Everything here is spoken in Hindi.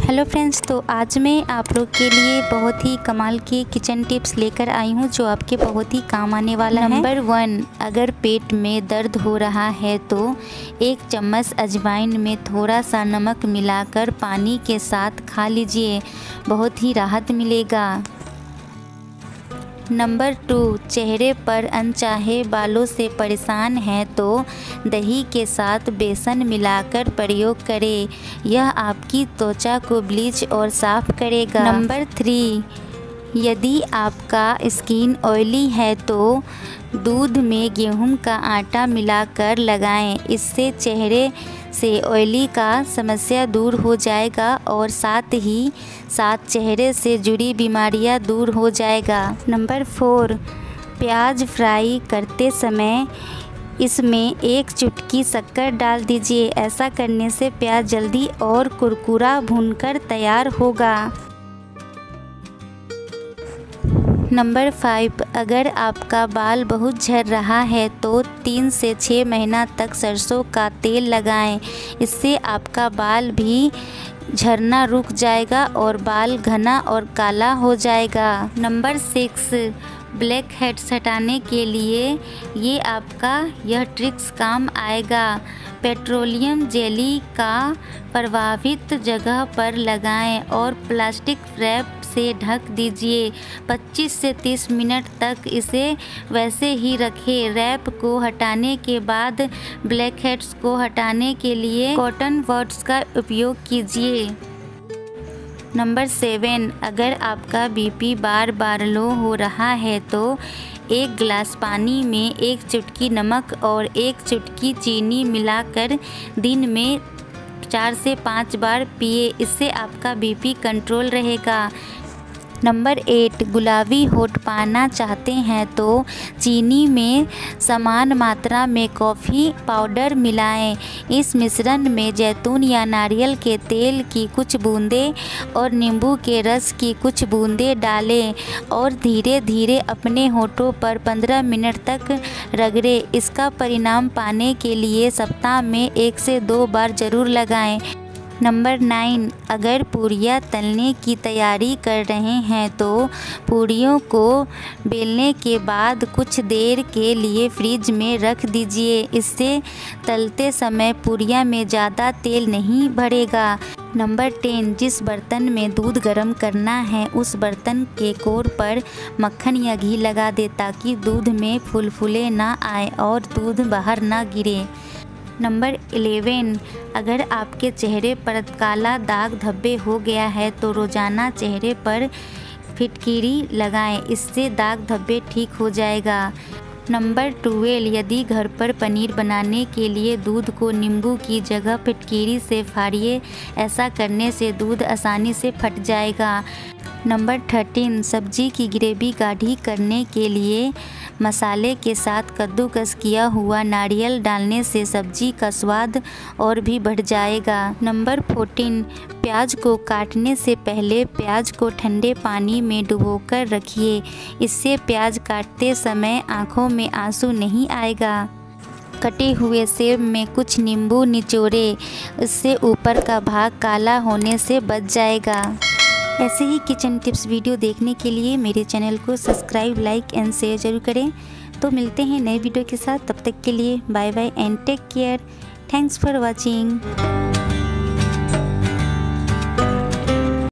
हेलो फ्रेंड्स, तो आज मैं आप लोग के लिए बहुत ही कमाल के किचन टिप्स लेकर आई हूँ जो आपके बहुत ही काम आने वाला है। नंबर 1, अगर पेट में दर्द हो रहा है तो 1 चम्मच अजवाइन में थोड़ा सा नमक मिलाकर पानी के साथ खा लीजिए, बहुत ही राहत मिलेगा। नंबर 2, चेहरे पर अनचाहे बालों से परेशान हैं तो दही के साथ बेसन मिलाकर प्रयोग करें, यह आपकी त्वचा को ब्लीच और साफ करेगा। नंबर 3, यदि आपका स्किन ऑयली है तो दूध में गेहूं का आटा मिलाकर लगाएं, इससे चेहरे से ऑयली का समस्या दूर हो जाएगा और साथ ही साथ चेहरे से जुड़ी बीमारियां दूर हो जाएगा। नंबर 4, प्याज फ्राई करते समय इसमें 1 चुटकी शक्कर डाल दीजिए, ऐसा करने से प्याज जल्दी और कुरकुरा भूनकर तैयार होगा। नंबर 5, अगर आपका बाल बहुत झड़ रहा है तो 3 से 6 महीना तक सरसों का तेल लगाएं, इससे आपका बाल भी झड़ना रुक जाएगा और बाल घना और काला हो जाएगा। नंबर 6, ब्लैक हेड्स हटाने के लिए ये आपका यह ट्रिक्स काम आएगा। पेट्रोलियम जेली का प्रभावित जगह पर लगाएं और प्लास्टिक रैप से ढक दीजिए। 25 से 30 मिनट तक इसे वैसे ही रखें। रैप को हटाने के बाद ब्लैक हेड्स को हटाने के लिए कॉटन बड्स का उपयोग कीजिए। नंबर 7, अगर आपका बीपी बार बार लो हो रहा है तो 1 गिलास पानी में 1 चुटकी नमक और 1 चुटकी चीनी मिलाकर दिन में 4 से 5 बार पिए, इससे आपका बीपी कंट्रोल रहेगा। नंबर 8, गुलाबी होठ पाना चाहते हैं तो चीनी में समान मात्रा में कॉफ़ी पाउडर मिलाएं। इस मिश्रण में जैतून या नारियल के तेल की कुछ बूंदें और नींबू के रस की कुछ बूंदें डालें और धीरे धीरे अपने होठों पर 15 मिनट तक रगड़ें। इसका परिणाम पाने के लिए सप्ताह में 1 से 2 बार ज़रूर लगाएं। नंबर 9, अगर पूरियाँ तलने की तैयारी कर रहे हैं तो पूरियों को बेलने के बाद कुछ देर के लिए फ्रिज में रख दीजिए, इससे तलते समय पूरियाँ में ज़्यादा तेल नहीं भरेगा। नंबर 10, जिस बर्तन में दूध गर्म करना है उस बर्तन के कोर पर मक्खन या घी लगा दे ताकि दूध में फुलफुले ना आए और दूध बाहर ना गिरे। नंबर 11, अगर आपके चेहरे पर काला दाग धब्बे हो गया है तो रोज़ाना चेहरे पर फिटकिरी लगाएं, इससे दाग धब्बे ठीक हो जाएगा। नंबर 12, यदि घर पर पनीर बनाने के लिए दूध को नींबू की जगह फिटकिरी से फाड़िए, ऐसा करने से दूध आसानी से फट जाएगा। नंबर 13, सब्जी की ग्रेवी गाढ़ी करने के लिए मसाले के साथ कद्दूकस किया हुआ नारियल डालने से सब्जी का स्वाद और भी बढ़ जाएगा। नंबर 14, प्याज को काटने से पहले प्याज को ठंडे पानी में डुबोकर रखिए, इससे प्याज काटते समय आँखों में आंसू नहीं आएगा। कटे हुए सेब में कुछ नींबू निचोड़े, इससे ऊपर का भाग काला होने से बच जाएगा। ऐसे ही किचन टिप्स वीडियो देखने के लिए मेरे चैनल को सब्सक्राइब, लाइक एंड शेयर जरूर करें। तो मिलते हैं नए वीडियो के साथ, तब तक के लिए bye bye and take care. Thanks for watching.